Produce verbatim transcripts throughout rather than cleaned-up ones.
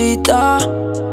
bebecita.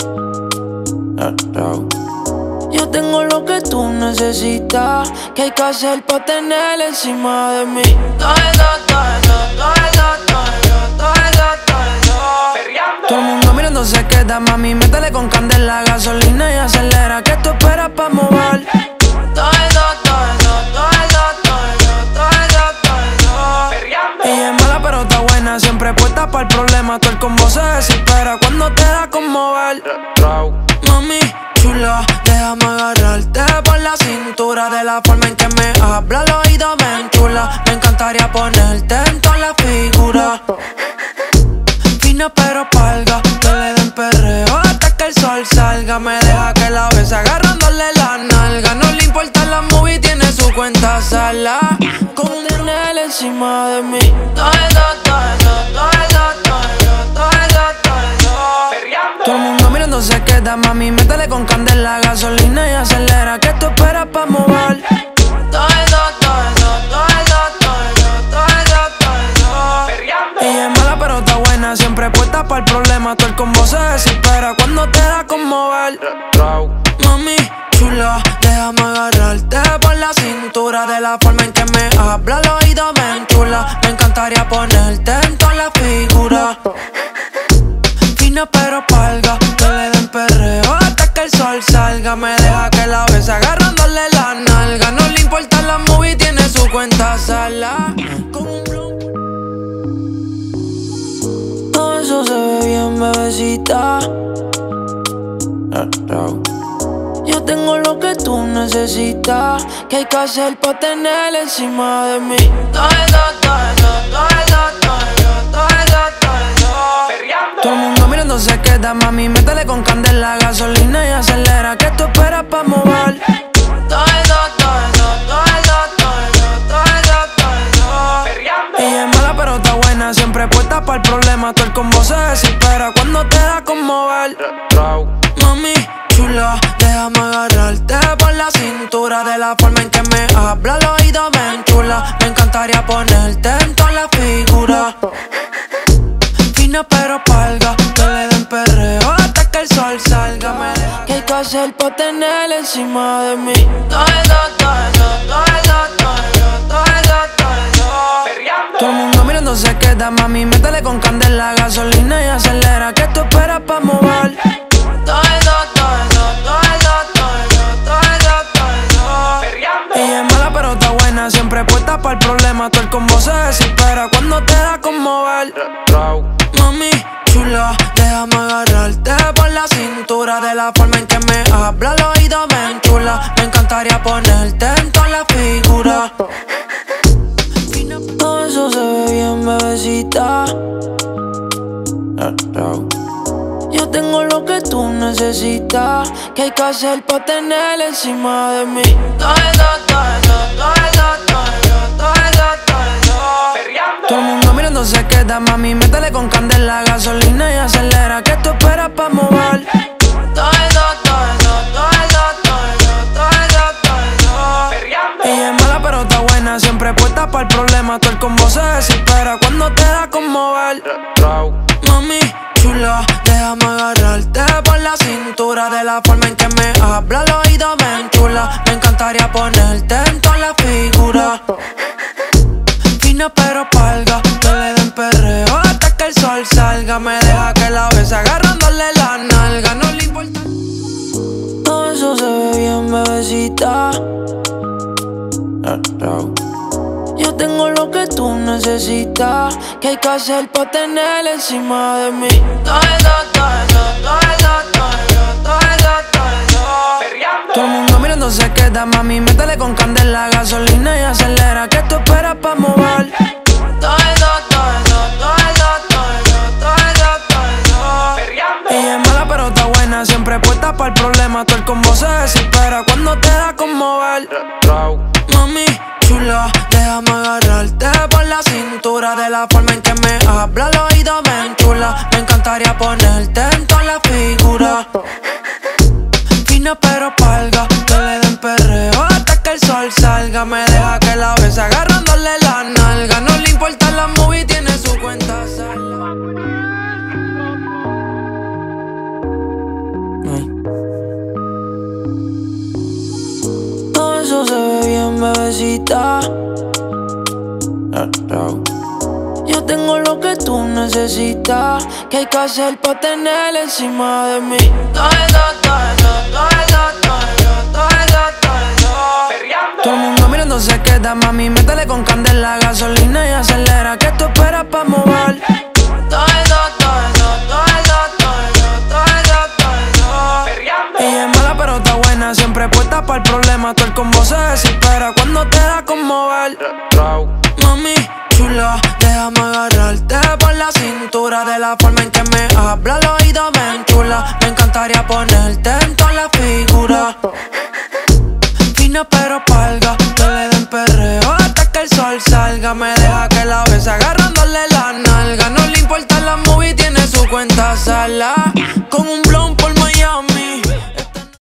Yo tengo lo que tú necesitas. ¿Qué hay que hacer pa' tener encima de mí? Todo eso, todo eso, todo eso, todo eso, todo eso, todo eso. Todo el mundo mirando se queda, mami, métele con candela, gasolina y acelera. ¿Qué tú esperas pa' mover? Todo eso, todo eso, todo eso, todo eso, todo eso, todo eso. Ella es mala pero está buena, siempre puesta para el problema. Todo el combo se desespera cuando te da con mover. Mami chula, déjame agarrarte por la cintura. De la forma en que me habla al oído me enchula. Me encantaría ponerte en toda la figura. Fina pero palga, que le den perreo hasta que el sol salga. Me deja que la bese agarrándole la nalga. No le importa la movie, tiene su cuenta sala. Con un nene encima de mí. Todo eso, todo eso, todo eso, todo eso, todo eso, todo eso. Todo el mundo mirando se queda, mami, métele con candela, gasolina y acelera. ¿Qué tú esperas pa' mover? Todo eso, todo eso, todo eso, todo eso, todo eso, todo eso. Ella es mala pero está buena, siempre puesta para el problema. Todo el combo se desespera cuando te da con mover. Mami chula, déjame agarrarte por la cintura. De la forma en que me habla al oído me enchula. Me encantaría ponerte en toda la figura. Fina pero palga, que le den perreo hasta que el sol salga. Me deja que la bese agarrándole la nalga. No le importa la movie, tiene su cuenta sala. Con un blunt. Todo eso se ve bien, bebecita. Yo tengo lo que tú necesitas. ¿Qué hay que hacer pa' tener encima de mí? Todo eso, todo eso, todo eso, todo eso, todo eso, todo eso. Todo el mundo mirando se queda, mami, métele con candela, gasolina y acelera. ¿Qué tú esperas pa' mover? Todo eso, todo eso, todo eso, todo eso, todo eso, todo eso. Ella es mala pero está buena, siempre puesta para el problema. Todo el combo se desespera cuando te da con mover. Mami chula, déjame agarrarte por la cintura. De la forma en que me habla al oído me enchula. Me encantaría ponerte en toda la figura. Fina pero palga, que le den perreo hasta que el sol salga. Me deja. ¿Qué hay que hacer pa' tener encima de mí? Todo eso, todo eso, todo eso, todo eso, todo eso, todo eso. Todo el mundo mirando se queda, mami, métele con candela, gasolina y acelera. ¿Qué tú esperas pa' mover? Todo eso, todo eso, todo eso, todo eso, todo eso, todo eso. Ella es mala pero está buena, siempre puesta para el problema. Todo el combo se desespera cuando te da con mover. Mami chula, déjame agarrarte por la cintura. De la forma en que me habla al oído me enchula. Me encantaría ponerte en toda la figura. Todo eso se ve bien, bebecita. Yo tengo lo que tú necesitas. ¿Qué hay que hacer pa' tener encima de mí? Todo eso, todo eso, todo eso, todo eso, todo eso, todo eso. Todo el mundo mirando se queda, mami, métele con candela, gasolina y acelera. ¿Qué tú esperas pa' mover? Todo eso, todo eso, todo eso, todo eso, todo eso, todo eso. Ella es mala pero está buena, siempre puesta para el problema. Todo el combo se desespera cuando te da con mover. Mami chula, déjame agarrarte por la cintura. De la forma en que me habla al oído me enchula. Me encantaría ponerte en toda la figura. Fina pero palga, que le den perreo hasta que el sol salga. Me deja que la bese agarrándole la nalga. No le importa. Todo eso se ve bien, bebecita. Yo tengo lo que tú necesitas. ¿Qué hay que hacer pa' tener encima de mí? Todo eso, todo eso, todo eso, todo eso, todo eso, todo eso. Todo el mundo mirando se queda, mami, métele con candela, gasolina y acelera. ¿Qué tú esperas pa' mover? Todo eso, todo eso, todo eso, todo eso, todo eso, todo eso. Ella es mala pero está buena, siempre puesta para el problema. Todo el combo se desespera cuando te da con mover. Mami chula, déjame agarrarte por la cintura. De la forma en que me habla al oído me enchula. Me encantaría ponerte en toda la figura. Fina pero palga, que le den perreo hasta que el sol salga. Me deja que la bese agarrándole la nalga. No le importa la movie, tiene su cuenta sala. necesitas. Yo tengo lo que tú necesitas. ¿Qué hay que hacer pa' tener encima de mí? Todo eso, todo eso, todo eso, todo eso, todo eso, todo eso. Todo el mundo mirando se queda, mami, métele con candela, gasolina y acelera. ¿Qué tú esperas pa' mover? Todo eso, todo eso, todo eso, todo eso, todo eso, todo eso. Ella es mala pero está buena, siempre puesta para el problema. Todo el combo se desespera cuando te da con mover. Mami chula, déjame agarrarte por la cintura. De la forma en que me habla, el oído me enchula. Me encantaría ponerte en toda la figura. Fina pero palga, que le den perreo hasta que el sol salga. Me deja que la bese agarrándole la nalga. No le importa la movie, tiene su cuenta sala. Con un blow